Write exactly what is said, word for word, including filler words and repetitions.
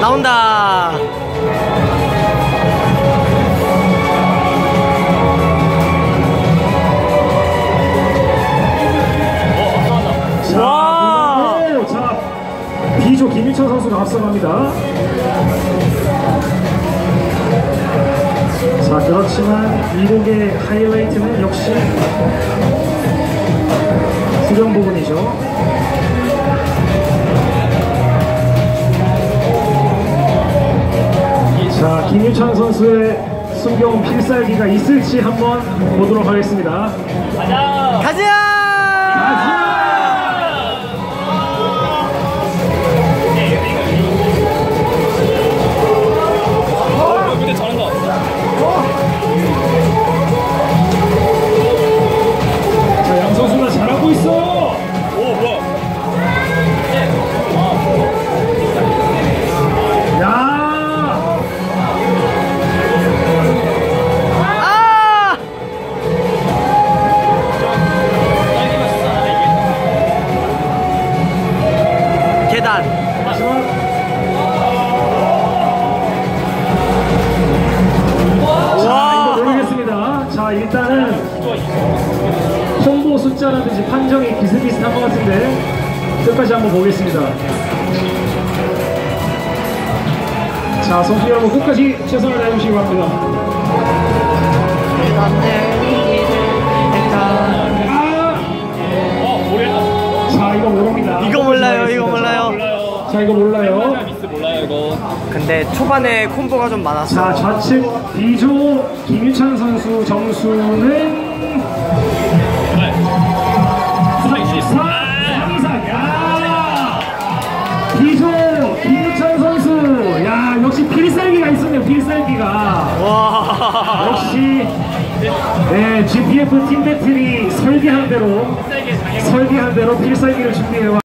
나온다. 와! 자, B조 김유찬 선수가 앞서갑니다. 자, 그렇지만 이 곡의 하이라이트는 역시 후렴 부분이죠. 자, 김유찬 선수의 숨겨온 필살기가 있을지 한번 보도록 하겠습니다. 가자! 가자! 자, 양 선수가 잘하고 있어. 오, 뭐야? 야! 아! 계단. 자, 이거 모르겠습니다. 자, 일단은 홍보 숫자라든지 판정이 비슷비슷한 것 같은데 끝까지 한번 보겠습니다. 자, 선수 여러분 끝까지 최선을 다해주시기 바랍니다. 아! 자, 이거 모릅니다. 이거 몰라요, 이거 몰라요. 자, 이거 몰라요. 미스 몰라요 이거. 근데 초반에 콤보가 좀 많았어. 자, 좌측 B조 김유찬 선수 점수는 삼 이상. 야! B조 김유찬 선수. 야, 역시 필살기가 있었네요. 필살기가. 와. 역시 네, 지피에프 팀 배틀이 설계한 대로 설계한 대로 필살기를 준비해와.